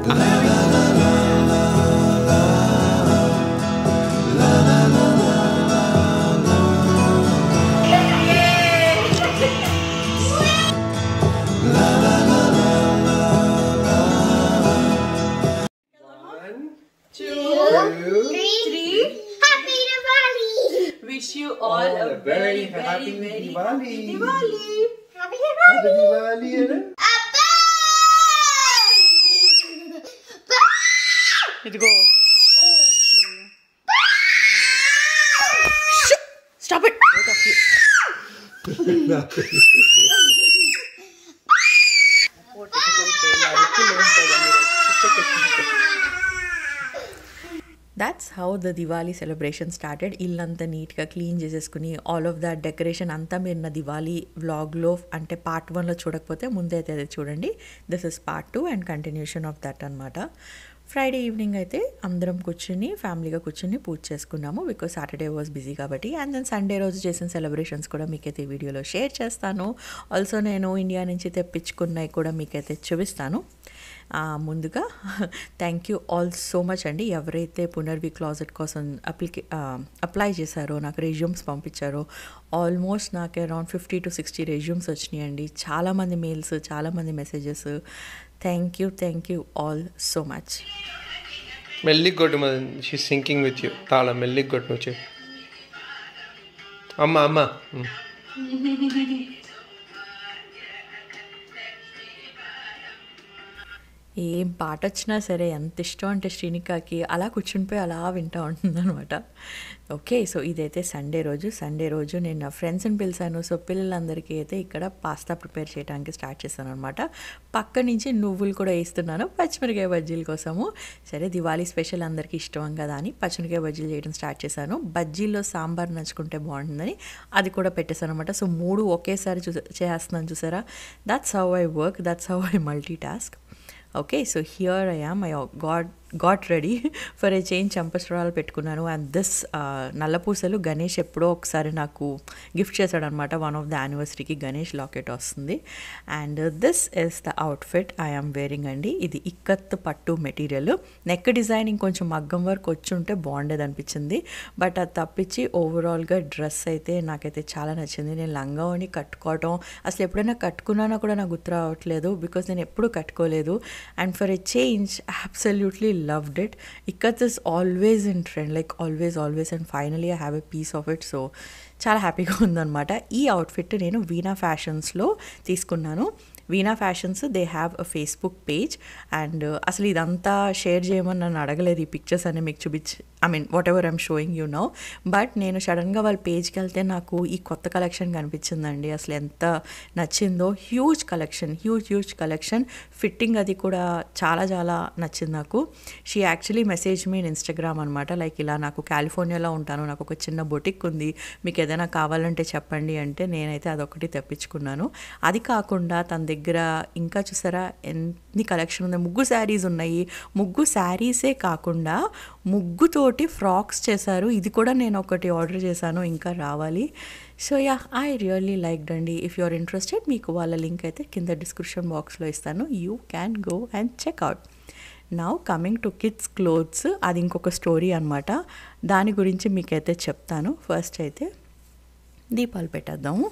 Wish you all a very happy Diwali. Happy Diwali. Idigo. Stop it. That's how the Diwali celebration started. ఇల్లంతా నీట్గా clean చేసేసుకుని all of that decoration అంతా మీరు నా దివాళీ వ్లాగ్లో అంటే పార్ట్ 1లో చూడకపోతే ముందే అయితే అది చూడండి. This is part 2 and continuation of that అనమాట. ఫ్రైడే ఈవినింగ్ అయితే అందరం కూర్చుని ఫ్యామిలీగా కూర్చుని పూజ చేసుకున్నాము బికాజ్ సాటర్డే వాజ్ బిజీ కాబట్టి. అండ్ దెన్ సండే రోజు చేసిన సెలబ్రేషన్స్ కూడా మీకైతే వీడియోలో షేర్ చేస్తాను. ఆల్సో నేను ఇండియా నుంచి తెప్పించుకున్నవి కూడా మీకైతే చూపిస్తాను. ముందుగా thank you all so much అండి. ఎవరైతే పునర్వి క్లాజెట్ కోసం అప్లై చేశారో, నాకు రెజ్యూమ్స్ పంపించారో, ఆల్మోస్ట్ నాకు అరౌండ్ 50 to 60 రెజ్యూమ్స్ వచ్చినాయండి. చాలామంది మెయిల్స్, చాలామంది messages. Thank you all so much. మెల్లిగా కొట్టు, షీస్ సింకింగ్ విత్ యూ. తాళ మెల్లిగా కొట్టు నువ్వు. అమ్మ ఏం పాట వచ్చినా సరే ఎంత ఇష్టం అంటే శ్రీనికాకి అలా కూర్చునిపోయి అలా వింటూ ఉంటుందన్నమాట. ఓకే, సో ఇదైతే సండే రోజు నేను నా ఫ్రెండ్స్ని పిలిచాను. సో పిల్లలందరికీ అయితే ఇక్కడ పాస్తా ప్రిపేర్ చేయడానికి స్టార్ట్ చేశాను అనమాట. పక్క నుంచి నువ్వులు కూడా వేస్తున్నాను పచ్చిమిరకాయ బజ్జీల కోసము. సరే దివాళీ స్పెషల్ అందరికీ ఇష్టం కదా అని పచ్చిమిరకాయ బజ్జీలు చేయడం స్టార్ట్ చేశాను. బజ్జీల్లో సాంబార్ నచ్చుకుంటే బాగుంటుందని అది కూడా పెట్టేశాను అనమాట. సో 3 ఒకేసారి చేస్తున్నాను చూసారా. That's how I work, that's how I multi task. Okay, so here I am. I got ready for a change. చంపస్వరాలు పెట్టుకున్నాను. అండ్ దిస్ నల్లపూసలు గణేష్ ఎప్పుడో ఒకసారి నాకు గిఫ్ట్ చేశాడనమాట. వన్ ఆఫ్ ద యానివర్సరీకి గణేష్ లాకెట్ వస్తుంది. And this is the outfit I am wearing అండి. ఇది ఇక్కత్ పట్టు మెటీరియల్. నెక్ డిజైనింగ్ కొంచెం మగ్గం వర్క్ వచ్చి ఉంటే బాగుండేది అనిపించింది. బట్ అది తప్పించి ఓవరాల్గా డ్రెస్ అయితే నాకైతే చాలా నచ్చింది. నేను లంగావని కట్టుకోవటం అసలు ఎప్పుడైనా కట్టుకున్నానో కూడా నాకు గుర్తు రావట్లేదు బికాస్ నేను ఎప్పుడూ కట్టుకోలేదు. And for a change absolutely loved it. Ikat is always in trend, like always, and finally I have a piece of it. So చాలా హ్యాపీగా ఉందన్నమాట. ఈ అవుట్ఫిట్ నేను వీణా ఫ్యాషన్స్లో తీసుకున్నాను. Veena fashions they have a Facebook page. And అసలు ఇదంతా share చేయమని నన్ను అడగలేదు. ఈ పిక్చర్స్ అన్నీ మీకు చూపించి whatever I'm showing you now. But నేను సడన్గా వాళ్ళ పేజ్కి వెళ్తే నాకు ఈ కొత్త కలెక్షన్ కనిపించిందండి. అసలు ఎంత నచ్చిందో. Huge collection. ఫిట్టింగ్ అది కూడా చాలా నచ్చింది నాకు. She actually message me in Instagram అనమాట. లైక్ ఇలా నాకు కాలిఫోర్నియాలో ఉంటాను, నాకు ఒక చిన్న బొటిక్ ఉంది, మీకు ఏదైనా కావాలంటే చెప్పండి అంటే నేనైతే అదొకటి తెప్పించుకున్నాను. అది కాకుండా తన దగ్గర ఇంకా చూసారా ఎన్ని కలెక్షన్ ఉంది. ముగ్గు శారీస్ ఉన్నాయి. ముగ్గు శారీసే కాకుండా ముగ్గుతోటి ఫ్రాక్స్ చేశారు. ఇది కూడా నేను ఒకటి ఆర్డర్ చేశాను, ఇంకా రావాలి. So ya, I really liked అండి. ఇఫ్ యు ఆర్ ఇంట్రెస్టెడ్ మీకు వాళ్ళ లింక్ అయితే కింద డిస్క్రిప్షన్ బాక్స్లో ఇస్తాను. You can go and check out. Now coming to kids clothes, అది ఇంకొక స్టోరీ అనమాట. దాని గురించి మీకైతే చెప్తాను. ఫస్ట్ అయితే దీపాలు పెట్టేద్దాము.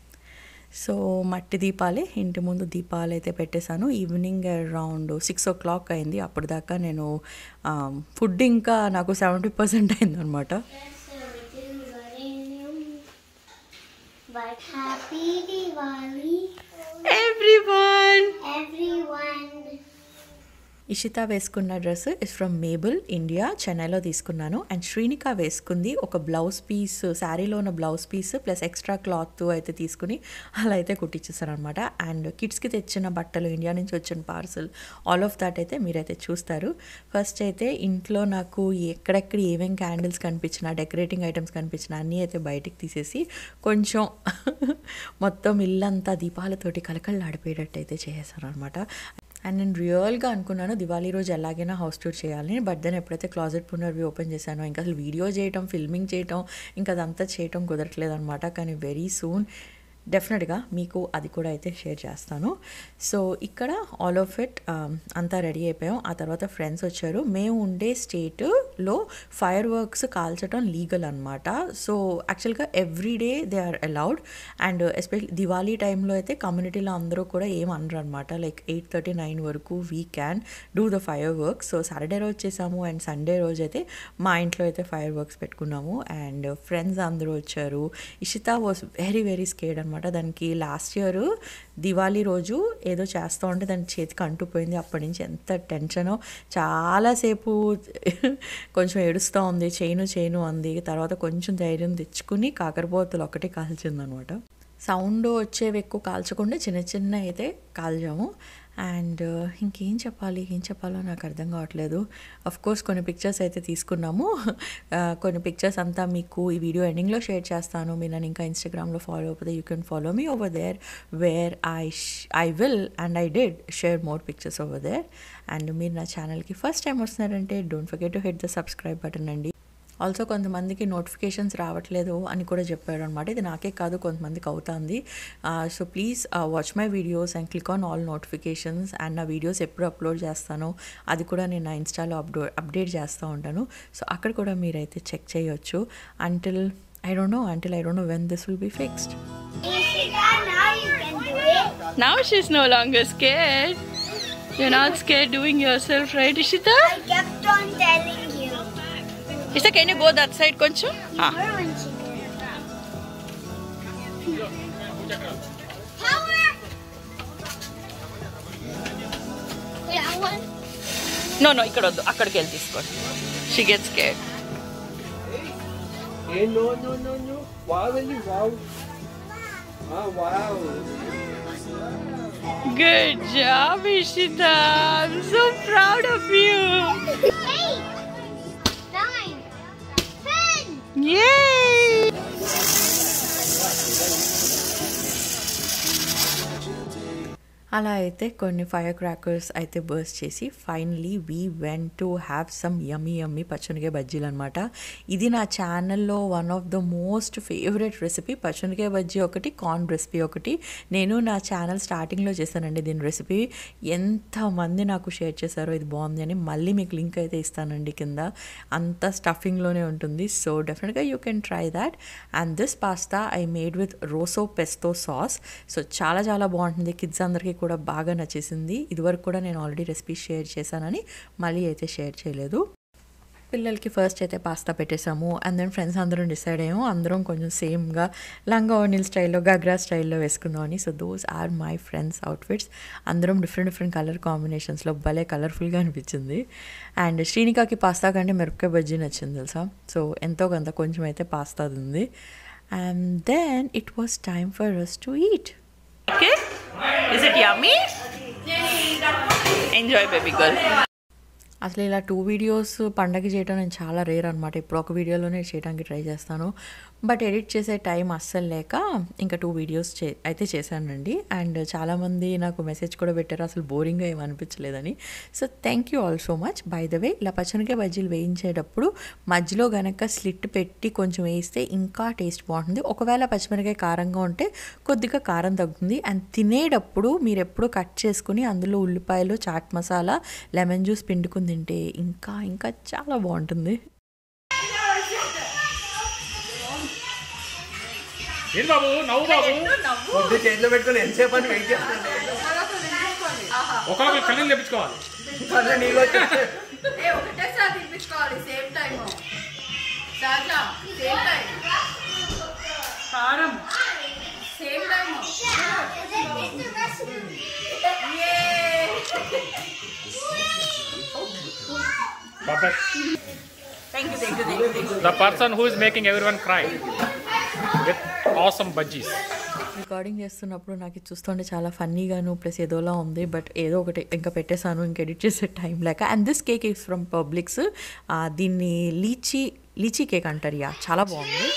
సో మట్టి దీపాలే, ఇంటి ముందు దీపాలు అయితే పెట్టేశాను. ఈవినింగ్ అరౌండ్ 6 o'clock అయింది. అప్పటిదాకా నేను ఫుడ్ ఇంకా నాకు 70% అయిందనమాట. Happy Diwali everyone. ఇషిత వేసుకున్న dress is from Mabel India, చెన్నైలో తీసుకున్నాను. అండ్ శ్రీనిక వేసుకుంది ఒక బ్లౌజ్ పీస్, శారీలో ఉన్న blouse piece plus extra cloth అయితే తీసుకుని అలా అయితే కుట్టించేసారు అనమాట. అండ్ కిడ్స్కి తెచ్చిన బట్టలు, ఇండియా నుంచి వచ్చిన పార్సల్, ఆల్ ఆఫ్ దాట్ అయితే మీరైతే చూస్తారు. ఫస్ట్ అయితే ఇంట్లో నాకు ఎక్కడెక్కడ ఏమేమి క్యాండిల్స్ కనిపించినా, డెకరేటింగ్ ఐటమ్స్ కనిపించినా అన్నీ అయితే బయటికి తీసేసి కొంచెం మొత్తం ఇల్లంతా దీపాలతోటి కలకళ్ళాడిపోయేటట్టు అయితే చేసేసాను అనమాట. అండ్ నేను రియల్గా అనుకున్నాను దివాళీ రోజు ఎలాగైనా హౌస్ టూర్ చేయాలని. బట్ దెన్ ఎప్పుడైతే క్లాజెట్ పునర్వి ఓపెన్ చేశానో ఇంకా అసలు వీడియో చేయటం, ఫిల్మింగ్ చేయటం, ఇంకా అదంతా చేయటం కుదరట్లేదు అనమాట. కానీ వెరీ సూన్ డెఫినెట్గా మీకు అది కూడా అయితే షేర్ చేస్తాను. సో ఇక్కడ ఆల్ ఆఫ్ ఇట్ అంతా రెడీ అయిపోయాం. ఆ తర్వాత ఫ్రెండ్స్ వచ్చారు. మేము ఉండే స్టేట్లో ఫైర్ వర్క్స్ కాల్చడం లీగల్ అనమాట. సో యాక్చువల్గా everyday they are allowed. And especially Diwali టైంలో అయితే కమ్యూనిటీలో అందరూ కూడా ఏం అనరు అనమాట. లైక్ 8:39 వరకు we can do the fire works. So Saturday రోజు చేసాము అండ్ సండే రోజు అయితే మా ఇంట్లో అయితే ఫైర్ వర్క్స్ పెట్టుకున్నాము. అండ్ ఫ్రెండ్స్ అందరూ వచ్చారు. Ishita was very very scared అనమాట. దానికి లాస్ట్ ఇయర్ దివాళీ రోజు ఏదో చేస్తూ ఉంటే దాని చేతికి అంటుపోయింది. అప్పటి నుంచి ఎంత టెన్షనో, చాలాసేపు కొంచెం ఏడుస్తూ ఉంది, చేయను అంది. తర్వాత కొంచెం ధైర్యం తెచ్చుకుని కాకరపోతులు ఒకటి కాల్చిందనమాట. సౌండ్ వచ్చేవి ఎక్కువ కాల్చకుండా చిన్న చిన్న అయితే కాల్చాము. అండ్ ఇంకేం చెప్పాలో నాకు అర్థం కావట్లేదు. అఫ్ కోర్స్ కొన్ని పిక్చర్స్ అయితే తీసుకున్నాము. కొన్ని పిక్చర్స్ అంతా మీకు ఈ వీడియో ఎండింగ్లో షేర్ చేస్తాను. మీరు నన్ను ఇంకా ఇన్స్టాగ్రామ్లో ఫాలో అయిపోతే you can follow me over there where I will and I did share more pictures over there. And మీరు నా ఛానల్కి ఫస్ట్ టైం వస్తున్నారంటే don't forget to hit the subscribe button అండి. ఆల్సో కొంతమందికి నోటిఫికేషన్స్ రావట్లేదు అని కూడా చెప్పాడు అనమాట. ఇది నాకే కాదు, కొంతమందికి అవుతుంది. So please watch my videos and click on all notifications. And నా వీడియోస్ ఎప్పుడు అప్లోడ్ చేస్తానో అది కూడా నేను నా ఇన్స్టాలో అప్డేట్ చేస్తూ ఉంటాను. సో అక్కడ కూడా మీరైతే చెక్ చేయొచ్చు. until I don't know when this will be fixed. Now you can do it. Now she's no longer scared. You're not scared doing yourself, right, Ishita? I kept on telling you. Ishita, can you go that side, konchu? Power when she did. Power! That one? No, ikkada oddu. Akkadiki velli తీసుకోండి. She gets scared. Hey, no. Wow, Ellie, wow. Ah, wow. Good job, Ishita. I'm so proud of you. 8, 9, 10. Yay! అలా అయితే కొన్ని fire crackers అయితే burst చేసి finally we went to have some yummy పచ్చనికాయ బజ్జీలు అనమాట. ఇది నా ఛానల్లో one of the most favourite recipe. పచ్చనికాయ బజ్జీ ఒకటి, కార్న్ రెసిపీ ఒకటి. నేను నా ఛానల్ స్టార్టింగ్లో చేశానండి దీని రెసిపీ. ఎంతమంది నాకు షేర్ చేశారో ఇది బాగుంది అని. మళ్ళీ మీకు లింక్ అయితే ఇస్తానండి కింద. అంత స్టఫింగ్లోనే ఉంటుంది. సో డెఫినెట్గా you can try that. And this pasta I made with rosso pesto sauce. So చాలా బాగుంటుంది. కిడ్స్ అందరికీ కూడా బాగా నచ్చేసింది. ఇదివరకు కూడా నేను ఆల్రెడీ రెసిపీ షేర్ చేశానని మళ్ళీ అయితే షేర్ చేయలేదు. పిల్లలకి ఫస్ట్ అయితే పాస్తా పెట్టేసాము. అండ్ దెన్ ఫ్రెండ్స్ అందరం డిసైడ్ అయ్యాము అందరం కొంచెం సేమ్గా లంగా ఓణీల్ స్టైల్లో, గగ్రా స్టైల్లో వేసుకుందామని. So those are my friends outfits. అందరం డిఫరెంట్ కలర్ కాంబినేషన్స్లో భలే కలర్ఫుల్గా అనిపించింది. అండ్ శ్రీనికాకి పాస్తా కంటే మిరపకాయ బజ్జీ నచ్చింది తెలుసా. సో ఎంతో కొంత కొంచెం అయితే పాస్తా ఉంది. And then it was time for us to eat. Okay? Is it yummy? Enjoy, baby girl. అసలు ఇలా 2 వీడియోస్ పండగ చేయడం నేను చాలా రేర్ అనమాట. ఇప్పుడు ఒక వీడియోలోనే చేయడానికి ట్రై చేస్తాను. బట్ ఎడిట్ చేసే టైం అస్సలు లేక ఇంకా 2 వీడియోస్ అయితే చేశానండి. అండ్ చాలామంది నాకు మెసేజ్ కూడా పెట్టారు అసలు బోరింగ్గా ఏమి అనిపించలేదని. So thank you all so much. By the way ఇలా పచ్చనికాయ బజ్జీలు వేయించేటప్పుడు మధ్యలో గనక స్లిట్ పెట్టి కొంచెం వేస్తే ఇంకా టేస్ట్ బాగుంటుంది. ఒకవేళ పచ్చిమిరకాయ కారంగా ఉంటే కొద్దిగా కారం తగ్గుతుంది. అండ్ తినేటప్పుడు మీరు ఎప్పుడు కట్ చేసుకుని అందులో ఉల్లిపాయలు, చాట్ మసాలా, లెమన్ జ్యూస్ పిండుకుని తింటే ఇంకా చాలా బాగుంటుంది. ఏం బాబు నవ్వు బాబు పొద్దు చేతిలో పెట్టుకుని ఎంతసేపు అని వెయిట్ చేస్తాను. ఒకరికి కళ్ళని తెప్పించుకోవాలి. నీళ్ళు వచ్చేస్తే ఒకటేసారి తినిపించుకోవాలి. సేమ్ టైం సాజా, సేమ్ టైం కారం, same time. Perfect. Thank you. The person who is making everyone cry with awesome budgies. Recording చేస్తున్నప్పుడు నాకు ఇది చూస్తుంటే చాలా ఫన్నీగాను ప్లస్ ఏదోలా ఉంది. బట్ ఏదో ఒకటి ఇంకా పెట్టేశాను, ఇంకా ఎడిట్ చేసే టైం లేక. And this cake is from Publix. దీన్ని లీచీ కేక్ అంటారు. యా చాలా బాగుంది.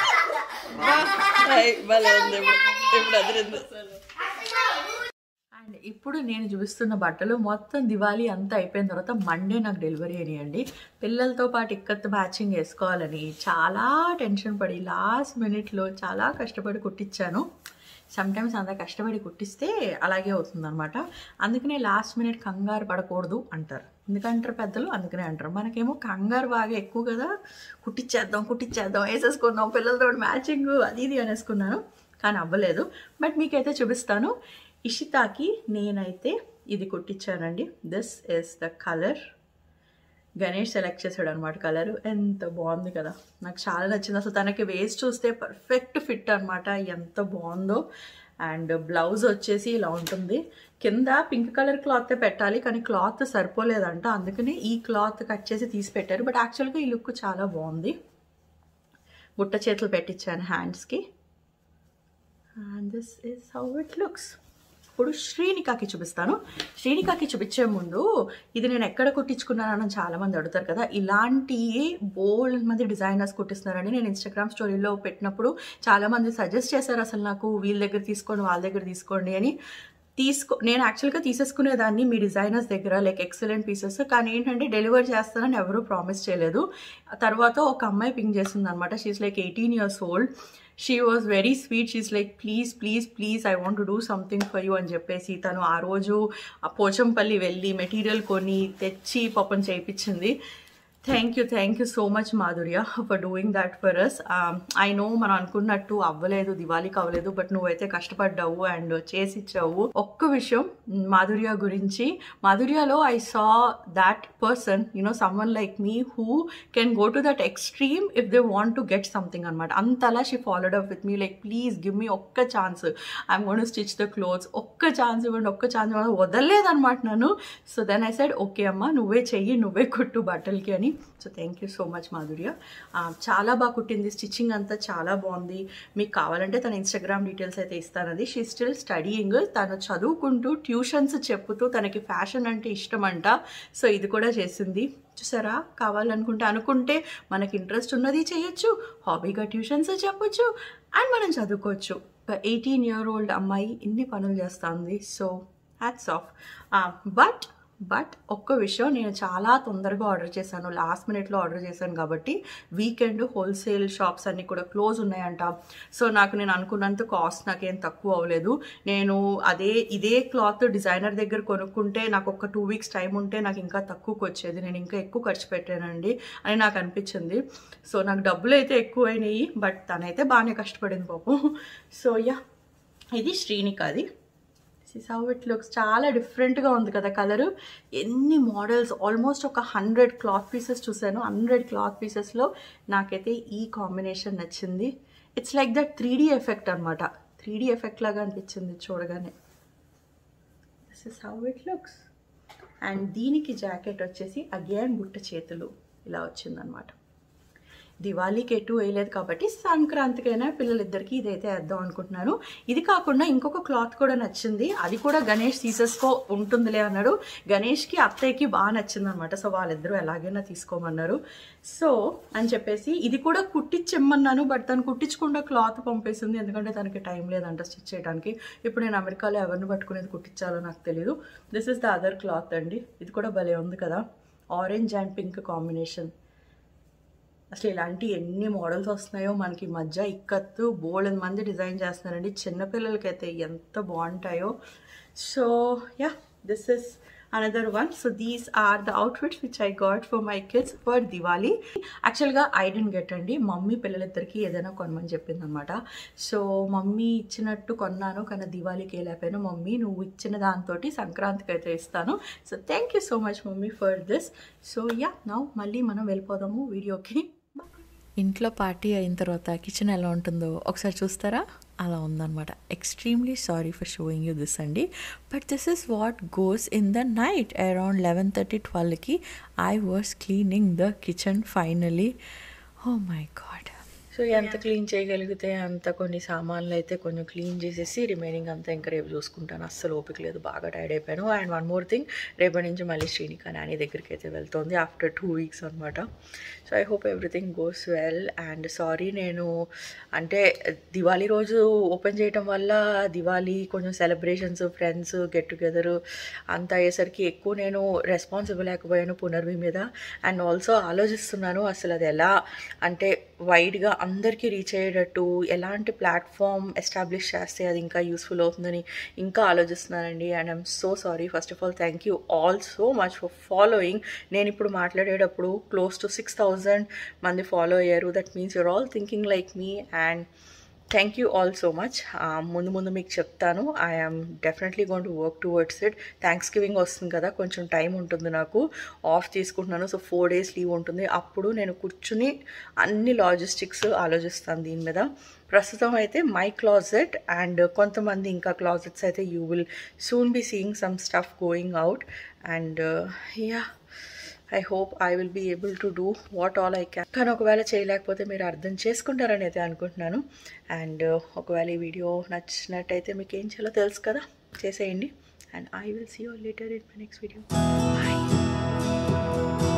అండ్ ఇప్పుడు నేను చూపిస్తున్న బట్టలు మొత్తం దివాళీ అంతా అయిపోయిన తర్వాత మండే నాకు డెలివరీ అయినాయండి. పిల్లలతో పాటు ఇక్కత్ మ్యాచింగ్ వేసుకోవాలని చాలా టెన్షన్ పడి లాస్ట్ మినిట్లో చాలా కష్టపడి కుట్టించాను. సమ్టైమ్స్ అంత కష్టపడి కుట్టిస్తే అలాగే అవుతుందన్నమాట. అందుకనే లాస్ట్ మినిట్ కంగారు పడకూడదు అంటారు. ఎందుకంటారు పెద్దలు, అందుకనే అంటారు. మనకేమో కంగారు బాగా ఎక్కువ కదా, కుట్టించేద్దాం వేసేసుకుందాం పిల్లలతో మ్యాచింగ్ అది ఇది అనేసుకున్నాను, కానీ అవ్వలేదు. బట్ మీకైతే చూపిస్తాను. ఇషితాకి నేనైతే ఇది కుట్టించానండి. This is the colour. Ganesh select చేశాడు అనమాట కలర్. ఎంత బాగుంది కదా, నాకు చాలా నచ్చింది. అసలు తనకి వేస్ట్ చూస్తే పర్ఫెక్ట్ ఫిట్ అనమాట, ఎంత బాగుందో. అండ్ బ్లౌజ్ వచ్చేసి ఇలా ఉంటుంది. కింద పింక్ కలర్ క్లాత్ పెట్టాలి, కానీ క్లాత్ సరిపోలేదంట, అందుకని ఈ క్లాత్ కట్ చేసి తీసి పెట్టారు. బట్ యాక్చువల్గా ఈ లుక్ చాలా బాగుంది. బుట్ట చేతులు పెట్టించాను హ్యాండ్స్కి. And this is how it looks. ఇప్పుడు శ్రీనికాకి చూపిస్తాను. శ్రీనికాకి చూపించే ముందు ఇది నేను ఎక్కడ కుట్టించుకున్నానని చాలామంది అడుగుతారు కదా. ఇలాంటి బోల్డ్ మంది డిజైనర్స్ కుట్టిస్తున్నారని నేను ఇన్స్టాగ్రామ్ స్టోరీలో పెట్టినప్పుడు చాలామంది సజెస్ట్ చేశారు, అసలు నాకు వీళ్ళ దగ్గర తీసుకోండి వాళ్ళ దగ్గర తీసుకోండి అని. నేను యాక్చువల్గా తీసేసుకునేదాన్ని మీ డిజైనర్స్ దగ్గర, లైక్ ఎక్సలెంట్ పీసెస్. కానీ ఏంటంటే డెలివర్ చేస్తానని ఎవరూ ప్రామిస్ చేయలేదు. తర్వాత ఒక అమ్మాయి పింక్ చేసింది అనమాట. She's like 18 years old. She was very sweet. She's like please I want to do something for you అని చెప్పేసి తను ఆ రోజు పోచంపల్లి వెళ్ళి మెటీరియల్ కొని తెచ్చి పాపం చేయించింది. Thank you so much Madhurya for doing that for us. I know మనం అనుకున్నట్టు అవ్వలేదు, దివాళీకి అవ్వలేదు, బట్ నువ్వైతే కష్టపడ్డావు అండ్ చేసి ఇచ్చావు. ఒక్క విషయం మాధుర్య గురించి, మాధుర్యలో I saw that person, someone like me who can go to that extreme if they want to get something అనమాట. అంతలా she followed up with me, like please give me ఒక్క chance, I'm gonna stitch the clothes, ఒక్క chance ఇవ్వండి, వదలలేదనమాట నన్ను. So then I said okay అమ్మ నువ్వే చెయ్యి, నువ్వే కుట్టు బట్టలకి అని. So thank you so much Madhurya. చాలా బాగా కుట్టింది, స్టిచ్చింగ్ అంతా చాలా బాగుంది. మీకు కావాలంటే తన ఇన్స్టాగ్రామ్ డీటెయిల్స్ అయితే ఇస్తానండి. She still studying. తను చదువుకుంటూ ట్యూషన్స్ చెప్పుతూ తనకి ఫ్యాషన్ అంటే ఇష్టం అంట. సో ఇది కూడా చేసింది చూసారా. అనుకుంటే మనకి ఇంట్రెస్ట్ ఉన్నది చేయొచ్చు, హాబీగా ట్యూషన్స్ చెప్పొచ్చు అండ్ మనం చదువుకోవచ్చు. 18-year-old అమ్మాయి ఇన్ని పనులు చేస్తుంది. So hats off. బట్ ఒక్క విషయం, నేను చాలా తొందరగా ఆర్డర్ చేశాను, లాస్ట్ మినిట్లో ఆర్డర్ చేశాను కాబట్టి వీకెండ్ హోల్సేల్ షాప్స్ అన్నీ కూడా క్లోజ్ ఉన్నాయంట. సో నేను అనుకున్నంత కాస్ట్ నాకేం తక్కువ అవ్వలేదు. నేను ఇదే క్లాత్ డిజైనర్ దగ్గర కొనుక్కుంటే నాకు ఒక 2 weeks టైం ఉంటే నాకు ఇంకా తక్కువకి వచ్చేది, నేను ఇంకా ఎక్కువ ఖర్చు పెట్టానండి అని నాకు అనిపించింది. సో నాకు డబ్బులు అయితే ఎక్కువ అయినాయి, బట్ తనైతే బాగానే కష్టపడింది పాపం. సో ఇది శ్రీనికాది. This how it looks. చాలా డిఫరెంట్గా ఉంది కదా కలరు. ఎన్ని మోడల్స్, ఆల్మోస్ట్ ఒక 100 క్లాత్ పీసెస్ చూసాను. 100 క్లాత్ పీసెస్లో నాకైతే ఈ కాంబినేషన్ నచ్చింది. It's like that 3D effect అనమాట. 3D ఎఫెక్ట్ లాగా అనిపించింది చూడగానే. This is how it looks. And దీనికి జాకెట్ వచ్చేసి అగైన్ బుట్ట చేతులు ఇలా వచ్చిందనమాట. దివాళీకి ఎటు వేయలేదు కాబట్టి సంక్రాంతికైనా పిల్లలిద్దరికి ఇదైతే వేద్దాం అనుకుంటున్నాను. ఇది కాకుండా ఇంకొక క్లాత్ కూడా నచ్చింది, అది కూడా గణేష్ తీసేసుకో ఉంటుందిలే అన్నాడు. గణేష్కి అత్తయ్యకి బాగా నచ్చింది అనమాట. సో వాళ్ళిద్దరూ ఎలాగైనా తీసుకోమన్నారు. సో అని చెప్పేసి ఇది కూడా కుట్టించిమ్మన్నాను, బట్ తను కుట్టించకుండా క్లాత్ పంపేసింది, ఎందుకంటే తనకి టైం లేదంట స్టిచ్ చేయడానికి. ఇప్పుడు నేను అమెరికాలో ఎవరిని పట్టుకునేది కుట్టించాలో నాకు తెలియదు. This is the other cloth అండి. ఇది కూడా భలే ఉంది కదా, ఆరెంజ్ అండ్ పింక్ కాంబినేషన్. అసలు ఇలాంటి ఎన్ని మోడల్స్ వస్తున్నాయో మనకి మధ్య. ఇక్కత్తు బోల్డ్ మంది డిజైన్ చేస్తున్నారండి, చిన్నపిల్లలకైతే ఎంత బాగుంటాయో. So this is another one. So these are the outfits which I got for my kids for Diwali. Actually I didn't get అండి, మమ్మీ పిల్లలిద్దరికి ఏదైనా కొనమని చెప్పింది అనమాట. సో మమ్మీ ఇచ్చినట్టు కొన్నాను, కానీ దివాళీకి వెళ్ళిపోయాను. మమ్మీ నువ్వు ఇచ్చిన దాంతో సంక్రాంతికి అయితే ఇస్తాను. So thank you so much mummy for this. So now మళ్ళీ మనం వెళ్ళిపోదాము వీడియోకి. ఇంట్లో పార్టీ అయిన తర్వాత కిచెన్ ఎలా ఉంటుందో ఒకసారి చూస్తారా, అలా ఉందన్నమాట. Extremely sorry for showing you this అండి, but this is what goes in the night. Around 11:30-12కి I was cleaning the kitchen finally. Oh my God. So ఎంత క్లీన్ చేయగలిగితే అంత కొన్ని సామాన్లు అయితే కొంచెం క్లీన్ చేసేసి రిమైనింగ్ అంతా ఇంకా రేపు చూసుకుంటాను. అస్సలు ఓపిక లేదు, బాగా టైర్డ్ అయిపోయాను. అండ్ వన్ మోర్ థింగ్, రేపటి నుంచి మళ్ళీ శ్రీనిక నాని దగ్గరికి అయితే వెళ్తుంది ఆఫ్టర్ 2 weeks అనమాట. So I hope everything goes well. And sorry, నేను అంటే దివాళీ రోజు ఓపెన్ చేయటం వల్ల దివాళీ కొంచెం సెలబ్రేషన్స్, ఫ్రెండ్స్ గెట్ టుగెదర్ అంతా అయ్యేసరికి ఎక్కువ నేను రెస్పాన్స్ ఇవ్వలేకపోయాను పునర్వి మీద. అండ్ ఆల్సో ఆలోచిస్తున్నాను అసలు అది ఎలా అంటే వైడ్గా అందరికీ రీచ్ అయ్యేటట్టు ఎలాంటి ప్లాట్ఫామ్ ఎస్టాబ్లిష్ చేస్తే అది ఇంకా యూస్ఫుల్ అవుతుందని ఇంకా ఆలోచిస్తున్నానండి. And I'm so sorry. First of all thank you all so much for following. నేను ఇప్పుడు మాట్లాడేటప్పుడు క్లోజ్ టు 6,000 మంది ఫాలో అయ్యారు. That means you're all thinking like me and thank you all so much. ముందు మీకు చెప్తాను, I'm definitely going to work towards it. Thanksgiving వస్తుంది కదా, కొంచెం టైం ఉంటుంది, నాకు ఆఫ్ తీసుకుంటున్నాను. సో 4 days లీవ్ ఉంటుంది. అప్పుడు నేను కూర్చుని అన్ని లాజిస్టిక్స్ ఆలోచిస్తాను దీని మీద. ప్రస్తుతం అయితే మై క్లాజెట్ అండ్ కొంతమంది ఇంకా క్లాజెట్స్ అయితే you will soon be seeing some stuff going out. And yeah, I hope I will be able to do what all I can. కానీ ఒకవేళ చేయలేకపోతే మీరు అర్థం చేసుకుంటారని అయితే అనుకుంటున్నాను. అండ్ ఒకవేళ ఈ వీడియో నచ్చినట్టయితే మీకు ఏం చేయాలో తెలుసు కదా, చేసేయండి. And I will see you later in my next video. Bye.